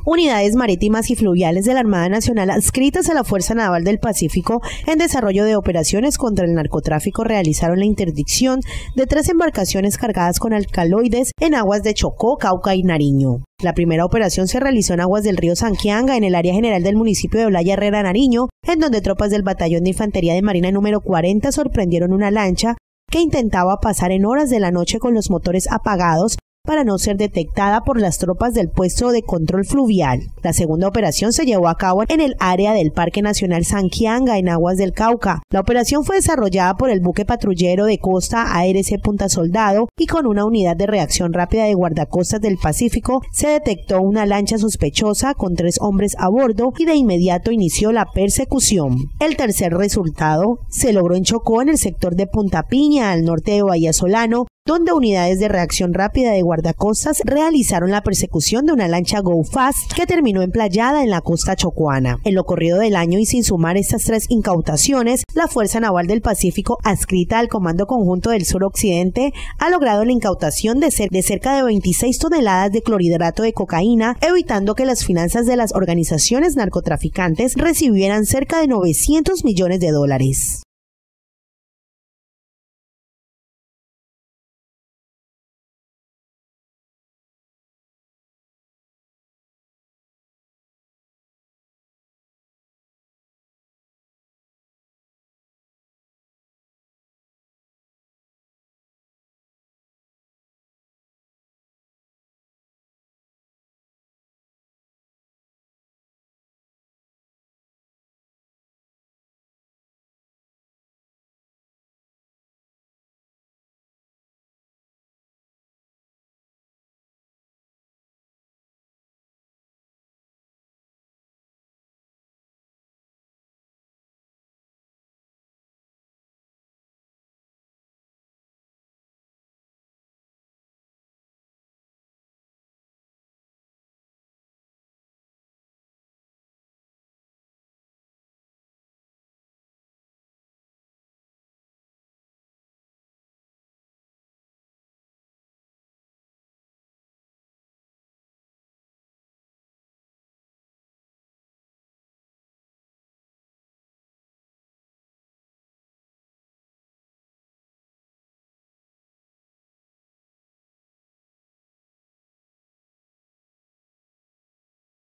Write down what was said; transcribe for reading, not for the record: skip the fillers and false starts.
Unidades marítimas y fluviales de la Armada Nacional adscritas a la Fuerza Naval del Pacífico en desarrollo de operaciones contra el narcotráfico realizaron la interdicción de 3 embarcaciones cargadas con alcaloides en aguas de Chocó, Cauca y Nariño. La primera operación se realizó en aguas del río Sanquianga, en el área general del municipio de Olaya Herrera, Nariño, en donde tropas del Batallón de Infantería de Marina número 40 sorprendieron una lancha que intentaba pasar en horas de la noche con los motores apagados para no ser detectada por las tropas del puesto de control fluvial. La segunda operación se llevó a cabo en el área del Parque Nacional Sanquianga, en aguas del Cauca. La operación fue desarrollada por el buque patrullero de costa ARC Punta Soldado y con una unidad de reacción rápida de guardacostas del Pacífico se detectó una lancha sospechosa con 3 hombres a bordo y de inmediato inició la persecución. El tercer resultado se logró en Chocó, en el sector de Punta Piña, al norte de Bahía Solano, donde unidades de reacción rápida de guardacostas realizaron la persecución de una lancha Go Fast que terminó emplayada en la costa chocuana. En lo corrido del año y sin sumar estas 3 incautaciones, la Fuerza Naval del Pacífico, adscrita al Comando Conjunto del Suroccidente, ha logrado la incautación de cerca de 26 toneladas de clorhidrato de cocaína, evitando que las finanzas de las organizaciones narcotraficantes recibieran cerca de $900 millones.